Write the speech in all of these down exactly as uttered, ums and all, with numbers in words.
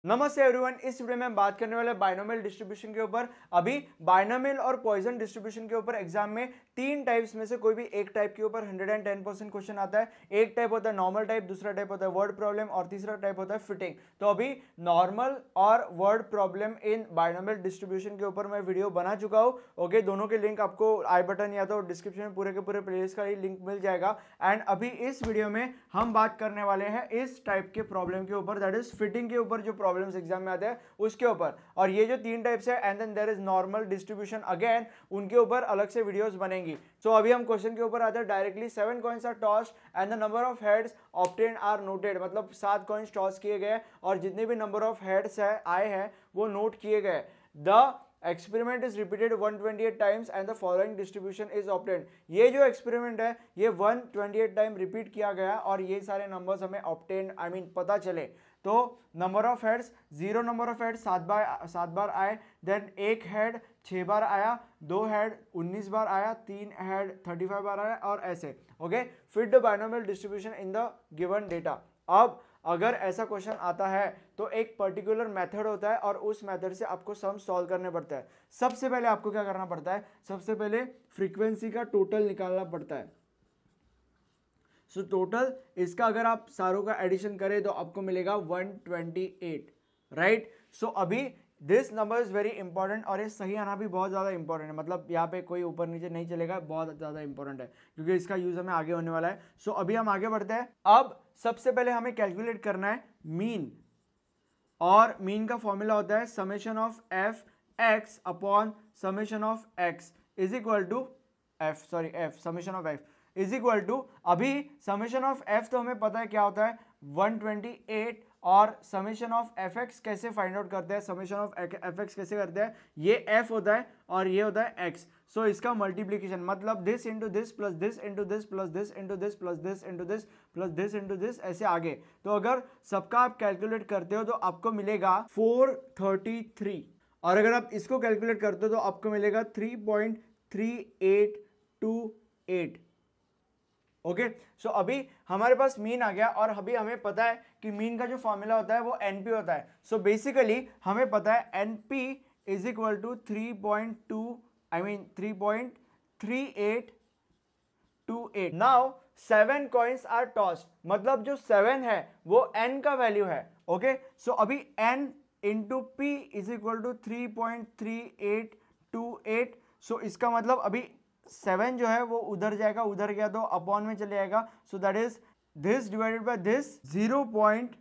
नमस्ते एवरीवन, इस वीडियो में हम बात करने वाले बाइनोमियल डिस्ट्रीब्यूशन के ऊपर। अभी बाइनोमियल और पॉइजन डिस्ट्रीब्यूशन के ऊपर एग्जाम में तीन टाइप्स में से कोई भी एक टाइप के ऊपर hundred and ten percent question आता है। एक टाइप होता है नॉर्मल टाइप, दूसरा टाइप होता है वर्ड प्रॉब्लम और तीसरा टाइप होता है फिटिंग। तो अभी नॉर्मल और word problem in binomial distribution के ऊपर मैं वीडियो बना चुका हूँ। ओके, दोनों के लिंक आपको आई बटन या तो डिस्क्रिप्शन में पूरे के पूरे प्लेलिस्ट का ही लिंक मिल जाएगा। एंड अभी इस वीडियो में हम बात करने वाले हैं इस टाइप के प्रॉब्लम के ऊपर, दैट इज फिटिंग के ऊपर, जो प्रॉब्लम्स एग्जाम में आते हैं उसके ऊपर। और ये जो तीन टाइप्स है and then there is normal distribution again, उनके ऊपर अलग से वीडियोस बनेंगी। सो so, अभी हम क्वेश्चन के ऊपर आते हैं directly. Seven coins are tossed and the number of heads obtained are noted. मतलब सात कॉइन्स टॉस किए गए और जितने भी नंबर ऑफ हेड्स है आए हैं वो नोट किए गए। The experiment is repeated one twenty eight times and the following distribution is obtained. ये जो एक्सपेरिमेंट है ये one twenty eight time repeat किया गया और ये सारे नंबर्स हमें ऑब्टेन आई मीन पता चले। तो number of heads, zero number of head सात बार सात बार आए, देन एक हेड छह बार आया, दो हेड उन्नीस बार आया, तीन हेड थर्टी फाइव बार आया और ऐसे। Okay, fit the binomial distribution in the given data. अब अगर ऐसा क्वेश्चन आता है तो एक पर्टिकुलर मेथड होता है और उस मेथड से आपको सम सॉल्व करने पड़ता है। सबसे पहले आपको क्या करना पड़ता है, सबसे पहले फ्रीक्वेंसी का टोटल निकालना पड़ता है। सो so, टोटल इसका अगर आप सारों का एडिशन करें तो आपको मिलेगा one twenty eight, right. So अभी this number is very important और ये सही आना भी बहुत ज़्यादा इंपॉर्टेंट है। मतलब यहाँ पे कोई ऊपर नीचे नहीं चलेगा, बहुत ज़्यादा इंपॉर्टेंट है क्योंकि इसका यूज हमें आगे होने वाला है। सो so, अभी हम आगे बढ़ते हैं। अब सबसे पहले हमें कैलकुलेट करना है मीन, और मीन का फॉर्मूला होता है summation of f x upon summation of x is equal to f sorry f summation of f is equal to, अभी समेशन ऑफ एफ तो हमें पता है क्या होता है वन ट्वेंटी एट, और समेशन ऑफ एफ एक्स कैसे फाइंड आउट करते हैं, समेशन ऑफ एफ एक्स कैसे करते हैं, ये एफ होता है और ये होता है एक्स। सो इसका मल्टीप्लीकेशन मतलब this into this plus this into this plus this into this plus this into this plus this into this, ऐसे आगे। तो अगर सबका आप कैलकुलेट करते हो तो आपको मिलेगा फोर थर्टी थ्री, और अगर आप इसको कैलकुलेट करते हो तो आपको मिलेगा three point three eight two eight. Okay, so अभी हमारे पास मीन आ गया और अभी हमें पता है कि मीन का जो फॉर्मूला होता है वो एनपी होता है। सो so बेसिकली हमें पता है n p is equal to three point two I mean three point three eight two eight. Now seven coins are tossed, मतलब जो सेवन है वो एन का वैल्यू है। ओके, सो अभी n into p is equal to three point three eight two eight. So इसका मतलब अभी सेवन जो है वो उधर जाएगा, उधर गया तो अपॉन में चले जाएगा। So that is this divided by this zero point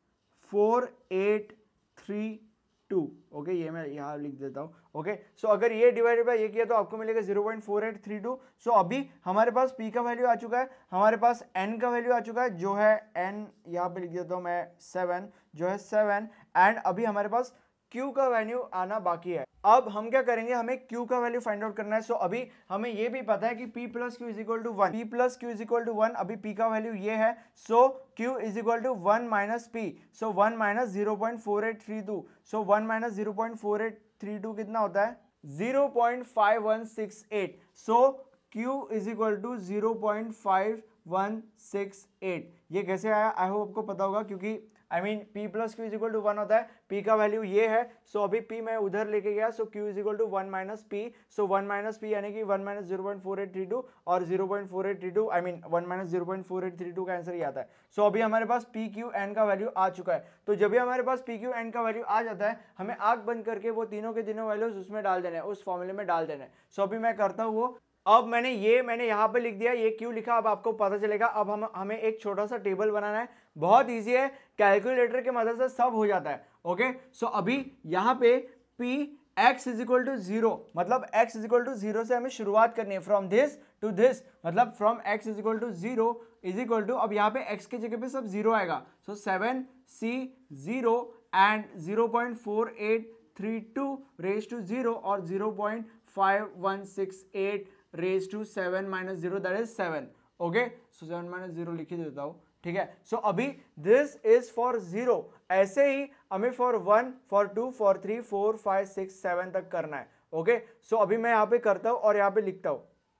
four eight three two. Okay, ये मैं यहाँ लिख देता हूँ। ओके, सो अगर ये डिवाइडेड बाय ये किया तो आपको मिलेगा zero point four eight three two. So अभी हमारे पास p का वैल्यू आ चुका है, हमारे पास n का वैल्यू आ चुका है जो है n, यहाँ पे लिख देता हूँ मैं सेवन, जो है सेवन। एंड अभी हमारे पास q का वैल्यू आना बाकी है। अब हम क्या करेंगे, हमें q का वैल्यू फाइंड आउट करना है। सो so, अभी हमें ये भी पता है कि p plus q is equal to one, p plus q is equal to one. अभी p का वैल्यू ये है, so q is equal to one minus p। So one minus zero point four eight three two. So one minus zero point four eight three two कितना होता है, zero point five one six eight. So q is equal to zero point five one six eight. ये कैसे आया, I hope आपको पता होगा, क्योंकि I mean p plus q is equal to one होता है, p का वैल्यू ये है। सो so, अभी p मैं उधर लेके गया, so q is equal to one minus p. So one minus p यानी कि one minus zero point four eight three two, और zero point four eight three two I mean one minus zero point four eight three two का answer ही आता है। So so, अभी हमारे पास p q n का वैल्यू आ चुका है। तो जब भी हमारे पास p q n का वैल्यू आ जाता है, हमें आंख बंद करके वो तीनों के तीनों वैल्यूज उसमें डाल देने, उस फॉर्मूले में डाल देने। सो so, अभी मैं करता हूँ वो। अब मैंने ये मैंने यहाँ पे लिख दिया, ये क्यों लिखा अब आपको पता चलेगा। अब हम हमें एक छोटा सा टेबल बनाना है, बहुत इजी है, कैलकुलेटर के मदद से सब हो जाता है। ओके, सो अभी यहाँ पे p x is equal to zero, मतलब x is equal to zero से हमें शुरुआत करनी है, फ्रॉम दिस टू दिस, मतलब from x is equal to zero is equal to, अब यहाँ पे x की जगह पे सब जीरो आएगा। So seven C zero and zero point four eight three two raise to zero और zero point five one six eight raise to seven minus zero, that is seven. Okay, so seven minus zero लिख ही देता हूँ, ठीक है। So so, अभी this is for zero, ऐसे ही हमें for one, for two, for three, four, five, six, seven तक करना है। ओके, सो अभी मैं यहाँ पे करता हूँ और यहाँ पे लिखता हूँ।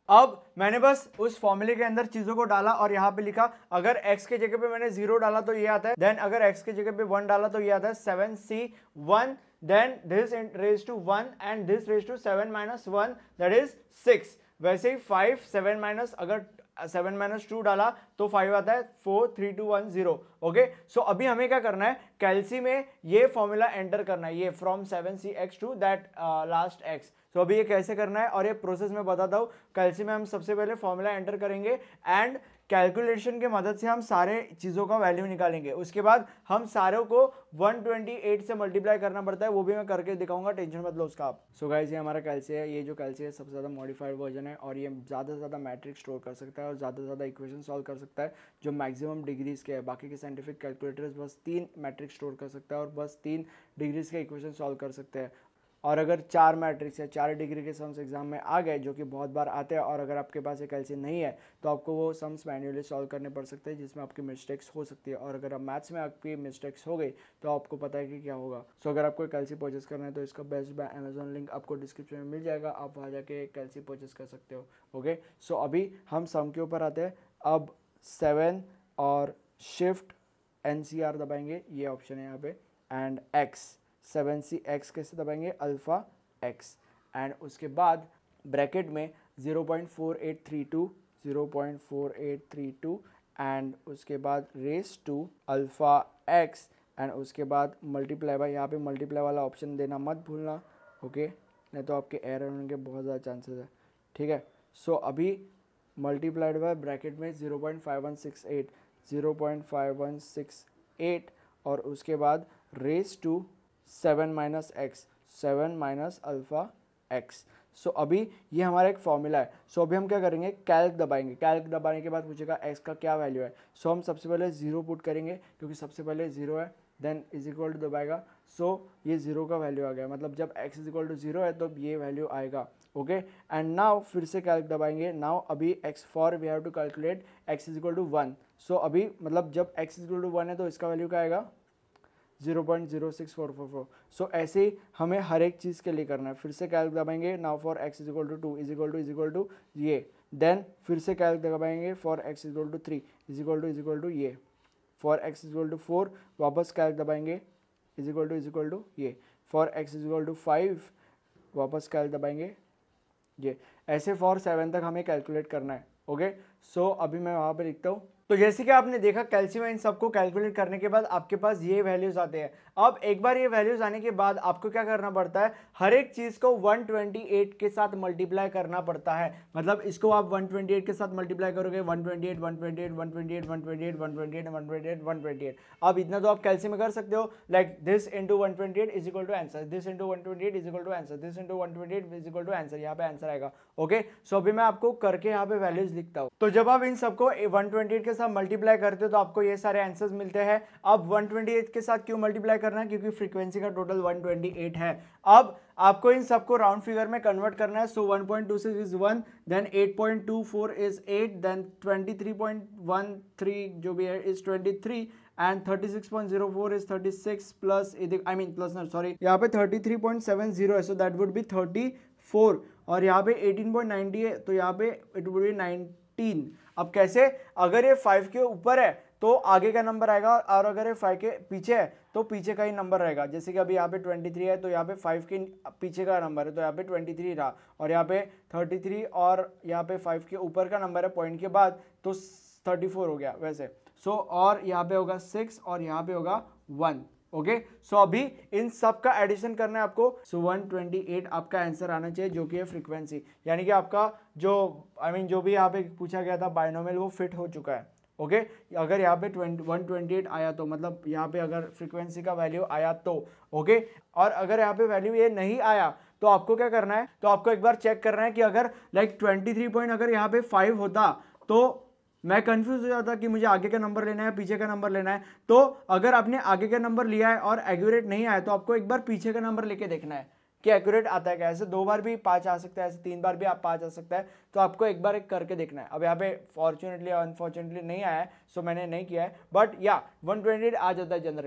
अब मैंने बस उस फॉर्मूले के अंदर चीजों को डाला और यहाँ पे लिखा, अगर x के जगह पे मैंने जीरो डाला तो ये आता है, देन अगर x के जगह पे वन डाला तो ये आता है seven C one, then this raise to one and this raise to seven minus one, that is six. वैसे ही फाइव, सेवन माइनस अगर सेवन माइनस टू डाला तो फाइव आता है, four three two one zero. Okay, so अभी हमें क्या करना है, कैल्सी में ये फॉर्मूला एंटर करना है, ये from seven C x to that last x. तो अभी ये कैसे करना है और ये प्रोसेस मैं बताता हूँ। कैल्सी में हम सबसे पहले फॉर्मूला एंटर करेंगे एंड कैलकुलेशन की मदद से हम सारे चीज़ों का वैल्यू निकालेंगे। उसके बाद हम सारों को वन ट्वेंटी एट से मल्टीप्लाई करना पड़ता है, वो भी मैं करके दिखाऊंगा, टेंशन मत लो उसका आप। सो गाइस, ये हमारा कैल्सी है। ये जो कैल्सी है सबसे ज़्यादा मॉडिफाइड वर्जन है और ये ज़्यादा से ज़्यादा मैट्रिक्स स्टोर कर सकता है और ज़्यादा से ज़्यादा इक्वेशन सॉल्व कर सकता है जो मैक्सिमम डिग्रीज के है। बाकी के साइंटिफिक कैलकुलेटर्स बस तीन मैट्रिक्स स्टोर कर सकता है और बस तीन डिग्रीज के इक्वेशन सॉल्व कर सकते हैं। और अगर चार मैट्रिक्स या चार डिग्री के सम्स एग्जाम में आ गए, जो कि बहुत बार आते हैं, और अगर आपके पास एक कैल्सी नहीं है तो आपको वो सम्स मैन्युअली सॉल्व करने पड़ सकते हैं जिसमें आपकी मिस्टेक्स हो सकती है। और अगर आप मैथ्स में आपकी मिस्टेक्स हो गई तो आपको पता है कि क्या होगा। सो अगर आपको कैल्सी परचेस करना है तो इसका बेस्ट बाय अमेजोन लिंक आपको डिस्क्रिप्शन में मिल जाएगा, आप वहाँ जाके कैल्सी परचेस कर सकते हो। ओके, सो अभी हम सम के ऊपर आते हैं। अब सेवन और शिफ्ट एन सी आर दबाएंगे, ये ऑप्शन है यहाँ पे, and x, seven C x कैसे दबाएंगे, अल्फा एक्स, एंड उसके बाद ब्रैकेट में zero point four eight three two, zero point four eight three two, and उसके बाद raise to alpha x, and उसके बाद मल्टीप्लाई बाय, यहाँ पे मल्टीप्लाई वाला ऑप्शन देना मत भूलना। ओके, नहीं तो आपके एरर होने के बहुत ज़्यादा चांसेस है। ठीक है, सो अभी मल्टीप्लाइड बाय ब्रैकेट में zero point five one six eight, zero point five one six eight, और उसके बाद raise to seven minus x, seven minus alpha x. So अभी ये हमारा एक फॉर्मूला है। सो so, अभी हम क्या करेंगे, कैल्क दबाएंगे। कैल्क दबाने के बाद पूछेगा एक्स का क्या वैल्यू है। सो so, हम सबसे पहले जीरो पुट करेंगे क्योंकि सबसे पहले जीरो है, देन इज इक्वल टू दबाएगा। सो so, ये जीरो का वैल्यू आ गया, मतलब जब x is equal to zero है तो ये वैल्यू आएगा। ओके, एंड नाउ फिर से कैल्क दबाएंगे। नाउ अभी x for we have to calculate x is equal to one. So अभी मतलब जब x is equal to one है तो इसका वैल्यू क्या आएगा, zero point zero six four four four. So ऐसे ही हमें हर एक चीज़ के लिए करना है। फिर से कैल्क दबाएंगे, now for x is equal to two is equal to is equal to ये, देन फिर से कैल्क दबाएंगे for x is equal to three is equal to is equal to ये, for x is equal to four वापस calc दबाएंगे is equal to is equal to ये, for x is equal to five वापस calc दबाएंगे ये। ऐसे for seven तक हमें कैलकुलेट करना है। ओके, सो अभी मैं वहाँ पे लिखता हूँ। तो जैसे कि आपने देखा कैल्सी में इन सबको कैलकुलेट करने के बाद आपके पास ये वैल्यूज आते हैं। अब एक बार ये वैल्यूज आने के बाद आपको क्या करना पड़ता है, हर एक चीज को वन ट्वेंटी एट के साथ मल्टीप्लाई करना पड़ता है। मतलब इसको आप वन ट्वेंटी एट के साथ मल्टीप्लाई करोगे, one twenty eight, one twenty eight, one twenty eight, one twenty eight, one twenty eight, one twenty eight, one twenty eight. अब इतना तो आप कैल्सी में कर सकते हो, like this into one twenty eight is equal to answer, this into one twenty eight is equal to answer, this into one twenty eight is equal to answer, यहाँ पे आंसर आएगा। ओके, सो अभी मैं आपको करके यहाँ पे values लिखता हूँ। तो जब आप इन सबको वन ट्वेंटी एट के साथ मल्टीप्लाई करते हो तो आपको ये सारे आंसर्स मिलते हैं। अब वन ट्वेंटी एट के साथ क्यों मल्टीप्लाई करना है, क्योंकि फ्रीक्वेंसी का टोटल वन ट्वेंटी एट है। अब आपको इन सबको राउंड फिगर में कन्वर्ट करना है। So one point two six is one, then eight point two four is eight, then twenty three point one three जो भी है is twenty three, and thirty six point zero four is thirty six plus I mean plus ना sorry यहाँ पे thirty three point seven zero है, so that would be thirty four, और यहाँ पे एटीन पॉइंट नाइंटी है तो यहाँ पे इट वुड बी नाइनटीन। अब कैसे, अगर ये फाइव के ऊपर है तो आगे का नंबर आएगा, और अगर ये फाइव के पीछे है तो पीछे का ही नंबर रहेगा। जैसे कि अभी यहाँ पे ट्वेंटी थ्री है तो यहाँ पे फाइव के पीछे का नंबर है तो यहाँ पे ट्वेंटी थ्री रहा, और यहाँ पे थर्टी थ्री और यहाँ पे फाइव के ऊपर का नंबर है पॉइंट के बाद तो थर्टी फोर हो गया वैसे। सो so, और यहाँ पे होगा सिक्स और यहाँ पे होगा वन। ओके, सो अभी इन सब का एडिशन करना है आपको। सो वन ट्वेंटी एट आपका आंसर आना चाहिए जो कि है फ्रीक्वेंसी, यानी कि आपका जो आई I मीन mean, जो भी यहाँ पे पूछा गया था बाइनोमियल वो फिट हो चुका है। Okay okay? अगर यहाँ पे वन ट्वेंटी एट आया तो मतलब यहाँ पे अगर फ्रीक्वेंसी का वैल्यू आया तो ओके okay? और अगर यहाँ पे वैल्यू ये नहीं आया तो आपको क्या करना है, तो आपको एक बार चेक करना है कि अगर लाइक ट्वेंटी थ्री पॉइंट अगर यहाँ पे फाइव होता तो मैं कंफ्यूज हो जाता कि मुझे आगे का नंबर लेना है पीछे का नंबर लेना है। तो अगर आपने आगे का नंबर लिया है और एक्यूरेट नहीं आया तो आपको एक बार पीछे का नंबर लेके देखना है कि एक्यूरेट आता है क्या। ऐसे दो बार भी पाँच आ सकता है, ऐसे तीन बार भी आप पाँच आ सकता है, तो आपको एक बार एक करके देखना है। अब यहाँ पे फॉर्चुनेटली अनफॉर्चुनेटली नहीं आया है, सो मैंने नहीं किया है, बट या वन ट्वेंटी एट आ जाता है generally.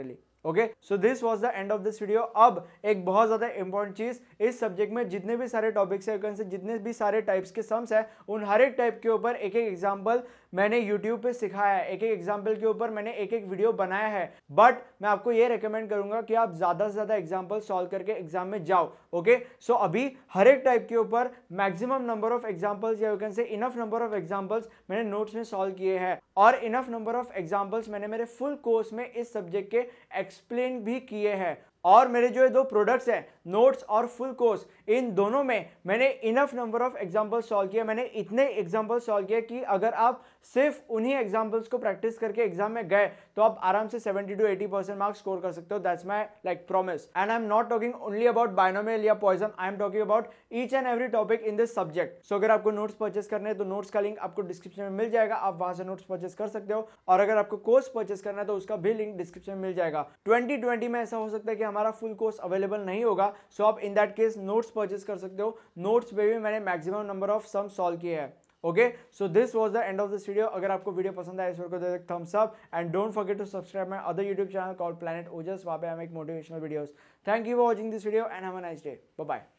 Okay, so this was the end of this video. अब एक बहुत ज्यादा इंपॉर्टेंट चीज, इस सब्जेक्ट में जितने भी सारे टॉपिक्स है, जितने भी सारे टाइप्स के सम्स है, उन हर एक टाइप के ऊपर एक एक एग्जांपल मैंने यूट्यूब पे सिखाया है, एक एक एग्जांपल के ऊपर मैंने एक एक वीडियो बनाया है। बट मैं आपको ये रेकमेंड करूंगा कि आप ज्यादा से ज्यादा एग्जांपल सॉल्व करके एग्जाम में जाओ। ओके, सो अभी हर एक टाइप के ऊपर मैक्सिमम नंबर ऑफ एग्जांपल्स या you can say enough number of examples मैंने नोट्स में सॉल्व किए हैं, और इनफ नंबर ऑफ एग्जांपल्स मैंने मेरे फुल कोर्स में इस सब्जेक्ट के एक्सप्लेन भी किए हैं। और मेरे जो ये दो प्रोडक्ट्स हैं, नोट्स और फुल कोर्स, इन दोनों में मैंने enough number of examples solve किए। मैंने इतने एग्जांपल्स सॉल्व किए कि अगर आप सिर्फ उन्हीं एग्जांपल्स को प्रैक्टिस करके एग्जाम में गए तो आप आराम से seventy two eighty percent marks score कर सकते हो। That's my like promise. And I am not talking only about binomial या Poisson, I am talking about each and every topic in this subject. So अगर आपको notes purchase करने हैं तो notes का लिंक आपको डिस्क्रिप्शन में मिल जाएगा, आप वहां से नोट्स परचेस कर सकते हो। और अगर आपको कोर्स परचेस करना है तो उसका भी लिंक डिस्क्रिप्शन में मिल जाएगा। ट्वेंटी ट्वेंटी में ऐसा हो सकता है कि हमारा फुल कोर्स अवेलेबल नहीं होगा, सो आप in that case notes purchase कर सकते हो। नोट्स पे भी मैंने maximum number of sum solve किए हैं। Okay, so this was the end of this video. अगर आपको वीडियो पसंद आया इस वीडियो को दे दो thumbs up, and don't forget to subscribe my other YouTube channel called Planet Ojas. वहां पे I make motivational videos. Thank you for watching this video and have a nice day. Bye bye.